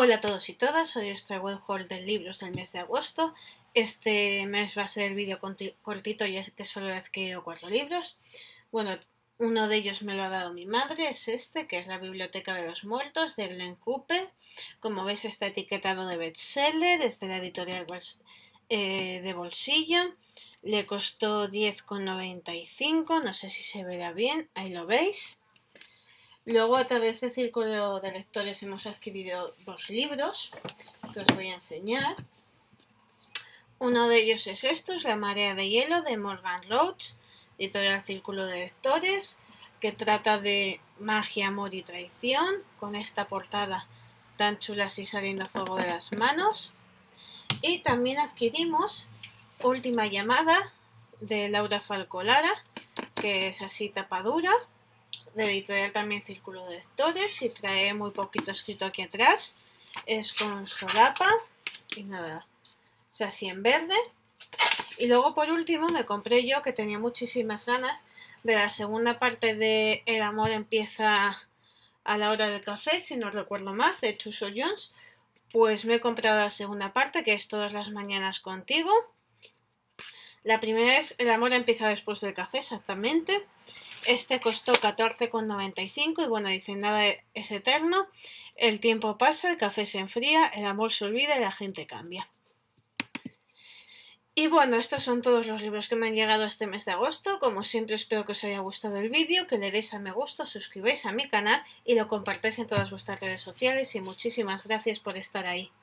Hola a todos y todas, hoy os traigo el haul de libros del mes de agosto. Este mes va a ser vídeo cortito y es que solo he adquirido 4 libros. Bueno, uno de ellos me lo ha dado mi madre, es este, que es La Biblioteca de los Muertos, de Glenn Cooper. Como veis está etiquetado de bestseller, es de la editorial de bolsillo. Le costó 10,95, no sé si se verá bien, ahí lo veis. Luego a través del Círculo de Lectores hemos adquirido 2 libros que os voy a enseñar. Uno de ellos es estos, La Marea de Hielo, de Morgan Roach, editorial Círculo de Lectores, que trata de magia, amor y traición, con esta portada tan chula así saliendo fuego de las manos. Y también adquirimos Última Llamada, de Laura Falcolara, que es así tapadura, de editorial también Círculo de Lectores, y trae muy poquito escrito aquí atrás. Es con solapa y nada, es así en verde. Y luego por último me compré yo, que tenía muchísimas ganas, de la segunda parte de El amor empieza a la hora del café, si no recuerdo más, de Chuso Jones. Pues me he comprado la segunda parte, que es Todas las mañanas contigo. La primera es El amor empieza después del café, exactamente. Este costó 14,95 y bueno, dicen nada es eterno, el tiempo pasa, el café se enfría, el amor se olvida y la gente cambia. Y bueno, estos son todos los libros que me han llegado este mes de agosto. Como siempre espero que os haya gustado el vídeo, que le deis a me gusta, suscribáis a mi canal y lo compartáis en todas vuestras redes sociales y muchísimas gracias por estar ahí.